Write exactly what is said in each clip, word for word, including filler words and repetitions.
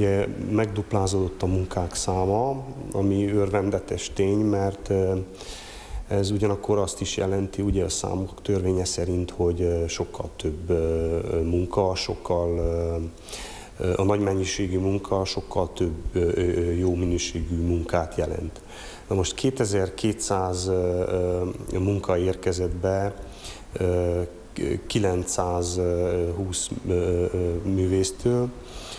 ugye megduplázódott a munkák száma, ami örvendetes tény, mert ez ugyanakkor azt is jelenti, ugye a számok törvénye szerint, hogy sokkal több munka, sokkal a nagy mennyiségű munka sokkal több jó minőségű munkát jelent. Na most kétezer-kétszáz munka érkezett be, kilencszázhúsz művésztől.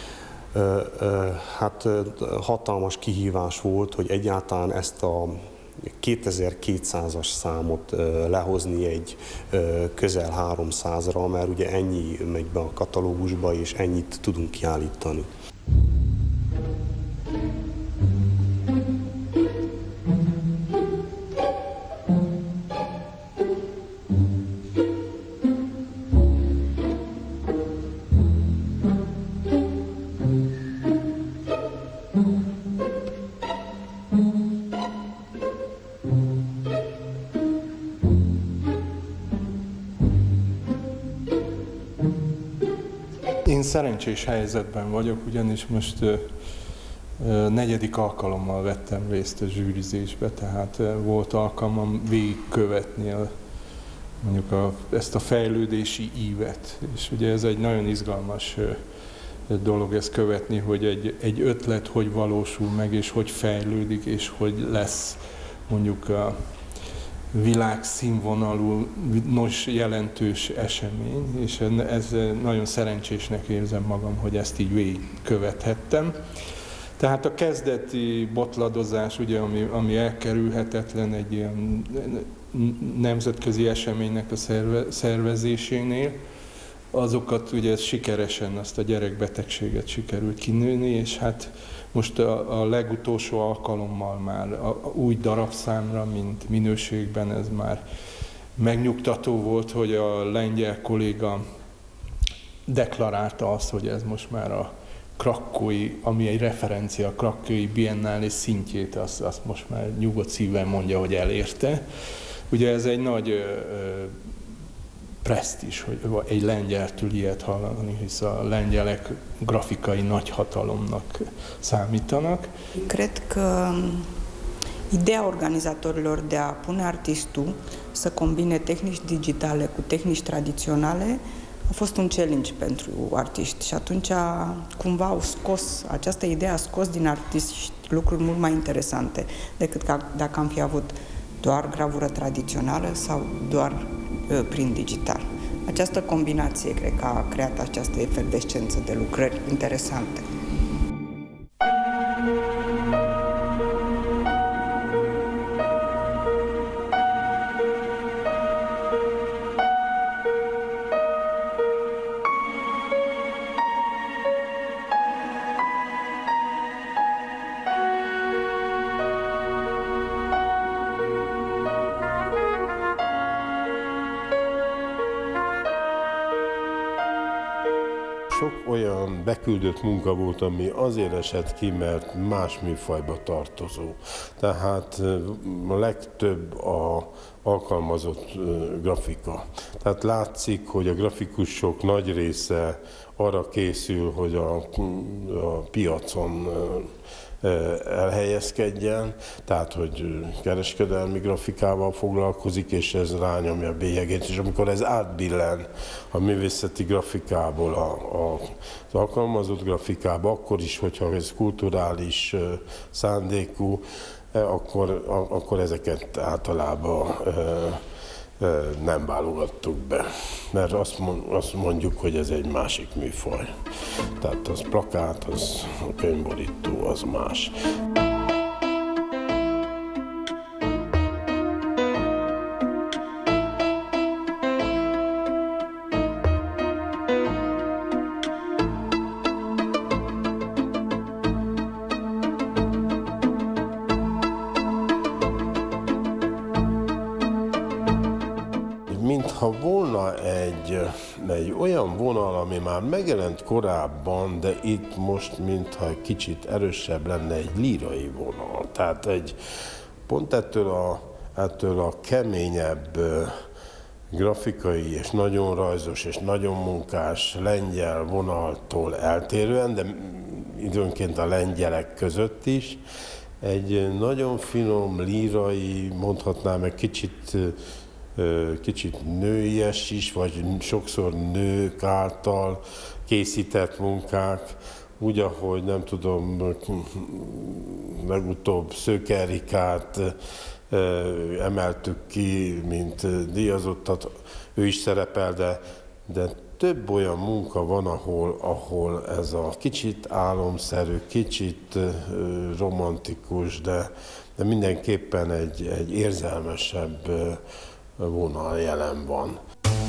Hát hatalmas kihívás volt, hogy egyáltalán ezt a kétezer-kétszázas számot lehozni egy közel háromszázra, mert ugye ennyi megy be a katalógusba, és ennyit tudunk kiállítani. Én szerencsés helyzetben vagyok, ugyanis most ö, ö, negyedik alkalommal vettem részt a zsűrizésbe, tehát ö, volt alkalmam végigkövetni a, mondjuk a, ezt a fejlődési ívet. És ugye ez egy nagyon izgalmas ö, dolog ezt követni, hogy egy, egy ötlet hogy valósul meg, és hogy fejlődik, és hogy lesz mondjuk a világszínvonalú, nos, jelentős esemény, és ez nagyon szerencsésnek érzem magam, hogy ezt így végigkövethettem. Tehát a kezdeti botladozás, ugye, ami, ami elkerülhetetlen egy ilyen nemzetközi eseménynek a szerve, szervezésénél, azokat ugye sikeresen, azt a gyerekbetegséget sikerült kinőni, és hát most a, a legutolsó alkalommal már a, a új darabszámra, mint minőségben ez már megnyugtató volt, hogy a lengyel kolléga deklarálta azt, hogy ez most már a krakkói, ami egy referencia, a krakkói biennálé szintjét, azt, azt most már nyugodt szívvel mondja, hogy elérte. Ugye ez egy nagy ö, ö, presztízs, hogy egy lengyeltől ilyet hallani, hisz a lengyelek grafikai nagyhatalomnak számítanak. Cred că ideea organizatorilor de a pune artistul să combine tehnici digitale cu tehnici tradiționale a fost un challenge pentru artiști și atunci cumva au scos, această idee a scos din artiști lucruri mult mai interesante decât ca dacă am fi avut doar gravură tradițională sau doar prin digital. Această combinație cred că a creat această efervescență de lucrări interesante. Sok olyan beküldött munka volt, ami azért esett ki, mert más műfajba tartozó. Tehát a legtöbb a alkalmazott grafika. Tehát látszik, hogy a grafikusok nagy része arra készül, hogy a, a piacon elhelyezkedjen, tehát hogy kereskedelmi grafikával foglalkozik, és ez rányomja a bélyegét, és amikor ez átbillen a művészeti grafikából a, a, az alkalmazott grafikába, akkor is, hogyha ez kulturális szándékú, akkor, akkor ezeket általában nem válogattuk be, mert azt mondjuk, hogy ez egy másik műfaj. Tehát az plakát, az a könyvborító, az más. Mintha volna egy, egy olyan vonal, ami már megjelent korábban, de itt most mintha egy kicsit erősebb lenne, egy lírai vonal. Tehát egy, pont ettől a, ettől a keményebb grafikai és nagyon rajzos és nagyon munkás lengyel vonaltól eltérően, de időnként a lengyelek között is, egy nagyon finom, lírai, mondhatnám egy kicsit, kicsit nőies is, vagy sokszor nők által készített munkák, úgy, ahogy nem tudom, legutóbb Szőke Erikát emeltük ki, mint díjazottat, ő is szerepel, de, de több olyan munka van, ahol, ahol ez a kicsit álomszerű, kicsit romantikus, de, de mindenképpen egy, egy érzelmesebb vonal jelen van.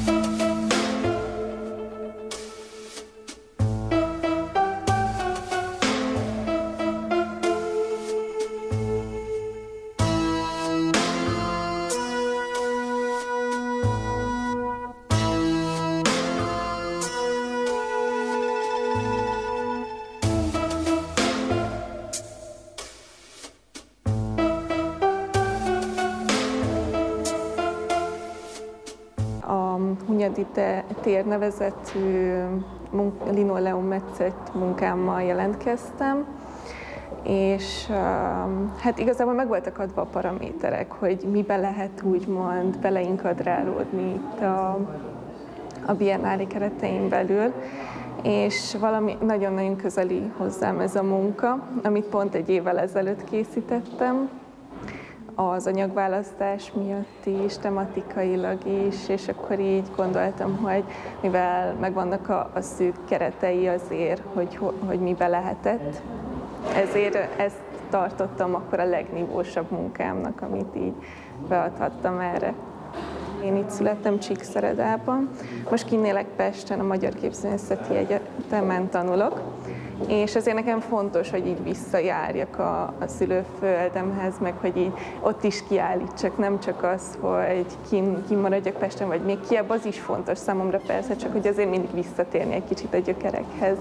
Hunyadi tér nevezetű linoleum metszett munkámmal jelentkeztem, és hát igazából meg voltak adva a paraméterek, hogy mibe lehet úgymond beleinkadrálódni itt a, a Biennale keretein belül, és valami nagyon-nagyon közeli hozzám ez a munka, amit pont egy évvel ezelőtt készítettem, az anyagválasztás miatt is, tematikailag is, és akkor így gondoltam, hogy mivel megvannak a, a szűk keretei azért, hogy, hogy mibe lehetett, ezért ezt tartottam akkor a legnívósabb munkámnak, amit így beadhattam erre. Én itt születtem Csíkszeredában, most kinélek Pesten, a Magyar Képzőművészeti Egyetemen tanulok, és ezért nekem fontos, hogy így visszajárjak a, a szülőföldemhez, meg hogy így ott is kiállítsak, nem csak az, hogy kin, kin maradjak Pesten, vagy még kiebb, az is fontos számomra persze, csak hogy azért mindig visszatérni egy kicsit a gyökerekhez.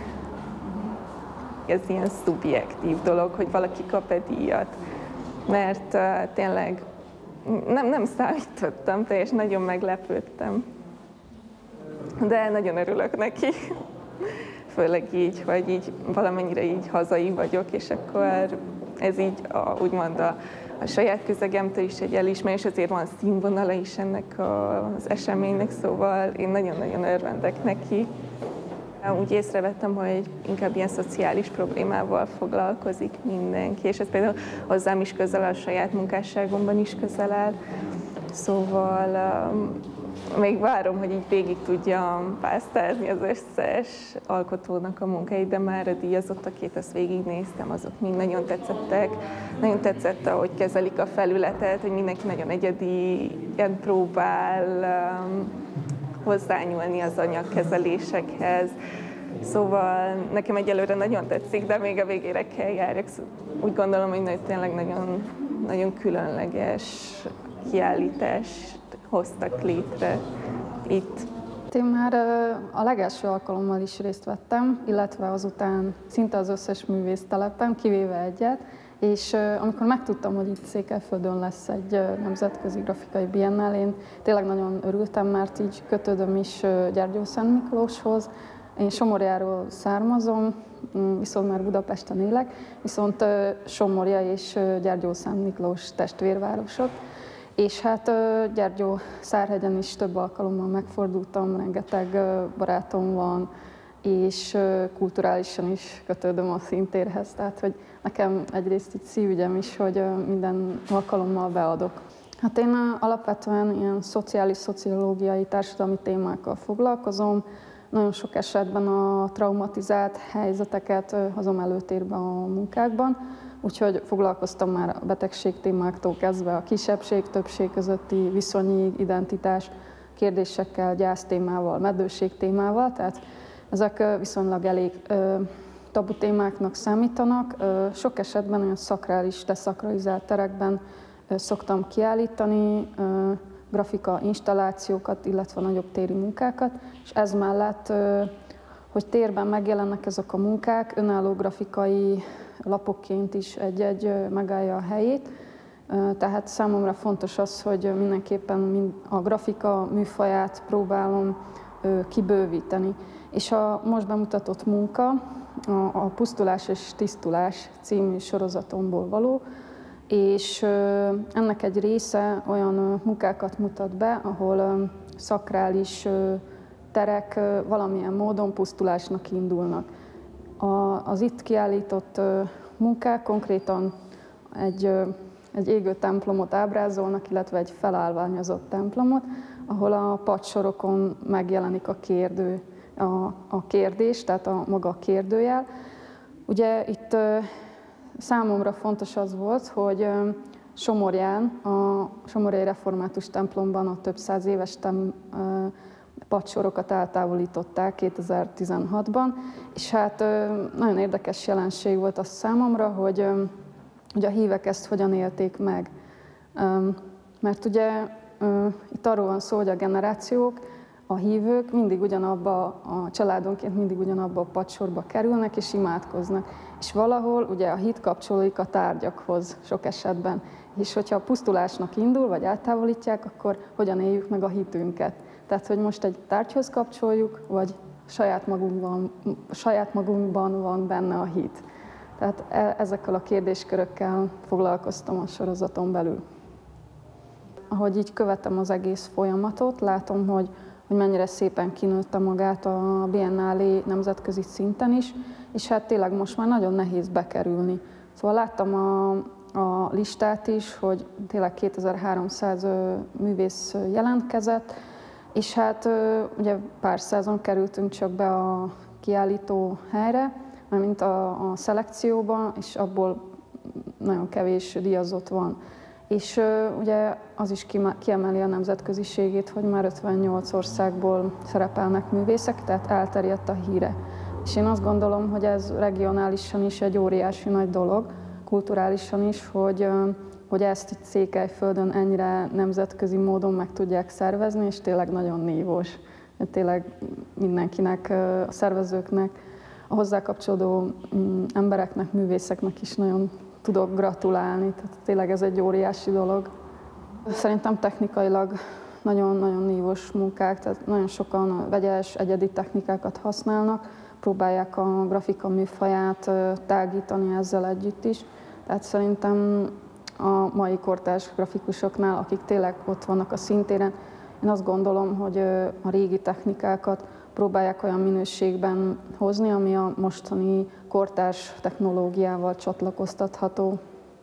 Ez ilyen szubjektív dolog, hogy valaki kap-e díjat, mert uh, tényleg nem, nem számítottam, és nagyon meglepődtem, de nagyon örülök neki. Főleg így, hogy így valamennyire így hazai vagyok, és akkor ez így a, úgymond a, a saját közegemtől is egy elismerés, ezért van színvonala is ennek a, az eseménynek, szóval én nagyon-nagyon örvendek neki. Úgy észrevettem, hogy inkább ilyen szociális problémával foglalkozik mindenki, és ez például hozzám is közel, a saját munkásságomban is közel áll. Szóval um, még várom, hogy így végig tudjam pásztázni az összes alkotónak a munkáit, de már a díjazottakét, azt végignéztem, azok mind nagyon tetszettek. Nagyon tetszett, ahogy kezelik a felületet, hogy mindenki nagyon egyedien próbál um, hozzányúlni az anyagkezelésekhez. Szóval nekem egyelőre nagyon tetszik, de még a végére kell járjak. Úgy gondolom, hogy tényleg nagyon, nagyon különleges kiállítást hoztak létre itt. Én már a legelső alkalommal is részt vettem, illetve azután szinte az összes művésztelepen, kivéve egyet, és amikor megtudtam, hogy itt Székelyföldön lesz egy nemzetközi grafikai biennál, én tényleg nagyon örültem, mert így kötődöm is Gyergyószent Miklóshoz. Én Somorjáról származom, viszont már Budapesten élek, viszont Somorja és Gyergyószent Miklós testvérvárosok. És hát Gyergyószárhegyen is több alkalommal megfordultam, rengeteg barátom van, és kulturálisan is kötődöm a színtérhez, tehát hogy nekem egyrészt így szívügyem is, hogy minden alkalommal beadok. Hát én alapvetően ilyen szociális, szociológiai, társadalmi témákkal foglalkozom, nagyon sok esetben a traumatizált helyzeteket hozom előtérbe a munkákban, úgyhogy foglalkoztam már a betegség témáktól kezdve a kisebbség-többség közötti viszonyig, identitás kérdésekkel, gyász témával, meddőség témával, tehát ezek viszonylag elég tabu témáknak számítanak. Sok esetben olyan szakrális, deszakralizált terekben szoktam kiállítani grafika installációkat, illetve nagyobb téri munkákat, és ez mellett, hogy térben megjelennek ezek a munkák, önálló grafikai lapokként is egy-egy megállja a helyét, Tehát számomra fontos az, hogy mindenképpen a grafika műfaját próbálom kibővíteni. És a most bemutatott munka a Pusztulás és Tisztulás című sorozatomból való, és ennek egy része olyan munkákat mutat be, ahol szakrális terek valamilyen módon pusztulásnak indulnak. Az itt kiállított munkák konkrétan egy, egy égő templomot ábrázolnak, illetve egy felállványozott templomot, ahol a padsorokon megjelenik a kérdő, a, a kérdés, tehát a maga a kérdőjel. Ugye itt számomra fontos az volt, hogy Somorján, a Somorjai Református templomban a több száz éves tem, padsorokat eltávolították kétezer-tizenhatban, és hát nagyon érdekes jelenség volt az számomra, hogy, hogy a hívek ezt hogyan élték meg. Mert ugye itt arról van szó, hogy a generációk, a hívők mindig ugyanabba, a családonként mindig ugyanabba a padsorba kerülnek és imádkoznak. És valahol ugye a hit kapcsolódik a tárgyakhoz sok esetben. És hogyha a pusztulásnak indul, vagy eltávolítják, akkor hogyan éljük meg a hitünket. Tehát, hogy most egy tárgyhoz kapcsoljuk, vagy saját magunkban, saját magunkban van benne a hit. Tehát ezekkel a kérdéskörökkel foglalkoztam a sorozaton belül. Ahogy így követem az egész folyamatot, látom, hogy, hogy mennyire szépen kinőtte magát a Biennálé nemzetközi szinten is, és hát tényleg most már nagyon nehéz bekerülni. Szóval láttam a, a listát is, hogy tényleg kétezer-háromszáz művész jelentkezett, és hát ugye pár százon kerültünk csak be a kiállító helyre, mint a, a szelekcióba, és abból nagyon kevés díjazott van. És ugye az is kiemeli a nemzetköziségét, hogy már ötvennyolc országból szerepelnek művészek, tehát elterjedt a híre. És én azt gondolom, hogy ez regionálisan is egy óriási nagy dolog, kulturálisan is, hogy, hogy ezt itt Székelyföldön ennyire nemzetközi módon meg tudják szervezni, és tényleg nagyon nívós. Tényleg mindenkinek, a szervezőknek, a hozzá kapcsolódó embereknek, művészeknek is nagyon tudok gratulálni, tehát tényleg ez egy óriási dolog. Szerintem technikailag nagyon-nagyon nívós munkák, tehát nagyon sokan vegyes, egyedi technikákat használnak, próbálják a grafika műfaját tágítani ezzel együtt is. Tehát szerintem a mai kortárs grafikusoknál, akik tényleg ott vannak a színtéren, én azt gondolom, hogy a régi technikákat próbálják olyan minőségben hozni, ami a mostani kortárs technológiával csatlakoztatható.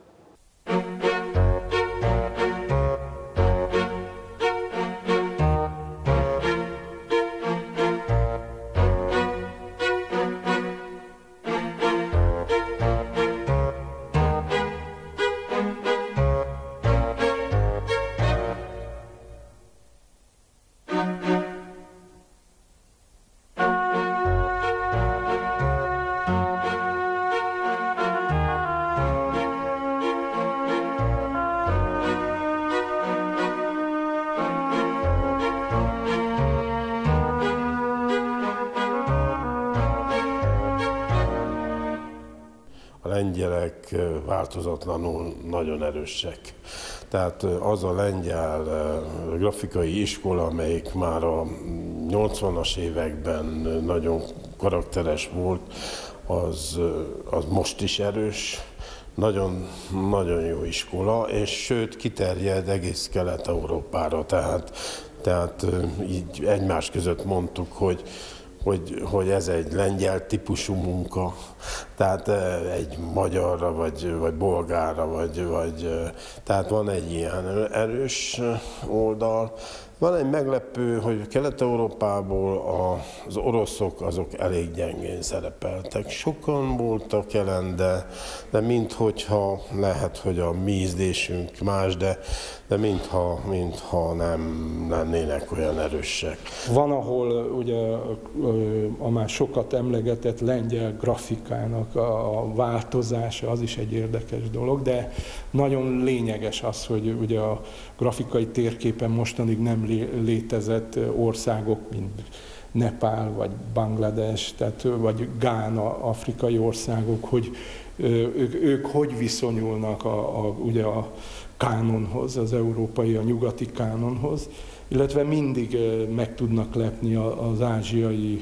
A lengyelek változatlanul nagyon erősek. Tehát az a lengyel grafikai iskola, amelyik már a nyolcvanas években nagyon karakteres volt, az, az most is erős. Nagyon, nagyon jó iskola, és sőt kiterjed egész Kelet-Európára. Tehát, tehát így egymás között mondtuk, hogy Hogy, hogy ez egy lengyel típusú munka, tehát egy magyarra, vagy, vagy bolgárra, vagy, vagy, tehát van egy ilyen erős oldal. Van egy meglepő, hogy Kelet-Európából az oroszok azok elég gyengén szerepeltek. Sokan voltak jelen, de, de minthogyha lehet, hogy a mi ízlésünk más, de, de mintha, mintha nem lennének olyan erősek. Van, ahol ugye a már sokat emlegetett lengyel grafikának a változása, az is egy érdekes dolog, de nagyon lényeges az, hogy ugye a grafikai térképen mostanig nem létezett országok, mint Nepál vagy Banglades, tehát, vagy Gána, afrikai országok, hogy ők, ők hogy viszonyulnak a, a, ugye a kánonhoz, az európai, a nyugati kánonhoz, illetve mindig meg tudnak lepni az ázsiai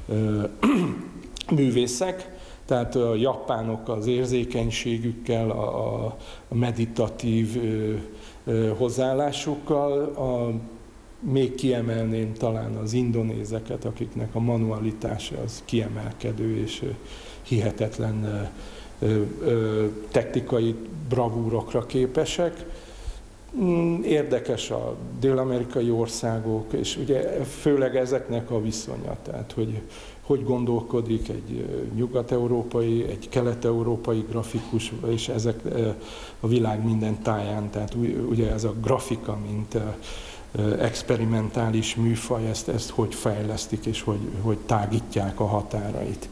művészek, tehát a japánok az érzékenységükkel, a meditatív hozzáállásukkal, a, még kiemelném talán az indonézeket, akiknek a manualitása az kiemelkedő és hihetetlen technikai bravúrokra képesek. Érdekes a dél-amerikai országok, és ugye főleg ezeknek a viszonya, tehát hogy hogy gondolkodik egy nyugat-európai, egy kelet-európai grafikus, és ezek a világ minden táján, tehát ugye ez a grafika, mint experimentális műfaj, ezt, ezt hogy fejlesztik, és hogy, hogy tágítják a határait.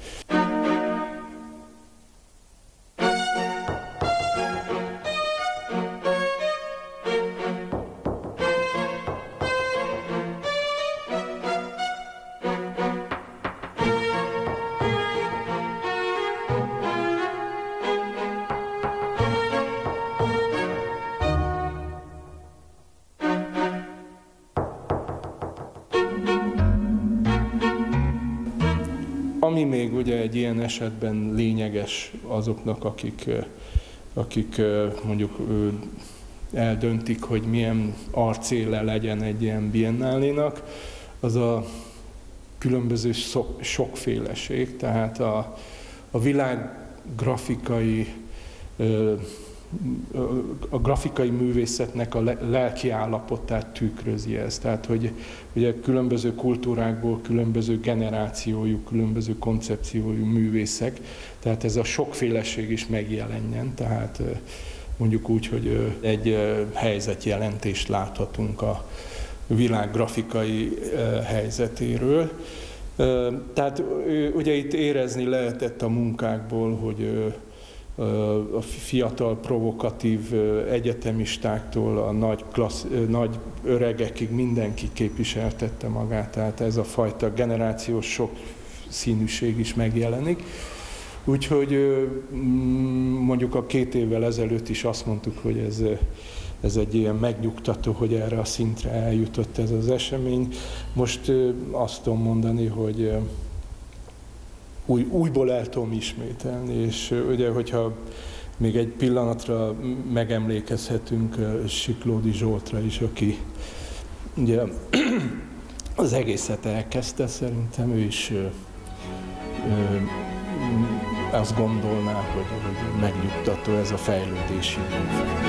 Ami még ugye egy ilyen esetben lényeges azoknak, akik, akik mondjuk eldöntik, hogy milyen arcéle legyen egy ilyen biennálénak, az a különböző sokféleség, tehát a, a világ grafikai, a grafikai művészetnek a lelki állapotát tükrözi ez. Tehát, hogy ugye különböző kultúrákból, különböző generációjú, különböző koncepciójú művészek, tehát ez a sokféleség is megjelenjen. Tehát mondjuk úgy, hogy egy helyzetjelentést láthatunk a világ grafikai helyzetéről. Tehát ugye itt érezni lehetett a munkákból, hogy a fiatal, provokatív egyetemistáktól a nagy, klassz, nagy öregekig mindenki képviseltette magát, tehát ez a fajta generációs sok színűség is megjelenik. Úgyhogy mondjuk a két évvel ezelőtt is azt mondtuk, hogy ez, ez egy ilyen megnyugtató, hogy erre a szintre eljutott ez az esemény. Most azt tudom mondani, hogy Új, újból el tudom ismételni, és ugye, hogyha még egy pillanatra megemlékezhetünk Siklódi Zsoltra is, aki ugye az egészet elkezdte, szerintem ő is ö, ö, azt gondolná, hogy, hogy megnyugtató ez a fejlődési idő.